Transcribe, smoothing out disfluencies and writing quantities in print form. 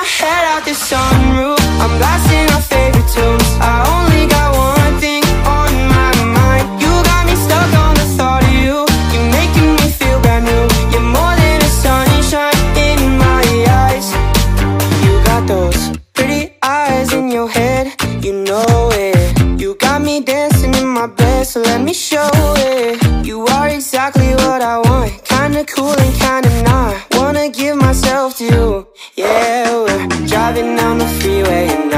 head out the sunroof, I'm blasting our favorite tunes. I only got one thing on my mind. You got me stuck on the thought of you. You're making me feel brand new. You're more than a sunshine in my eyes. You got those pretty eyes in your head, you know it. You got me dancing in my bed, so let me show it. You are exactly what I want, kinda cool and kinda not. Wanna give myself to you. Yeah, we're driving down the freeway and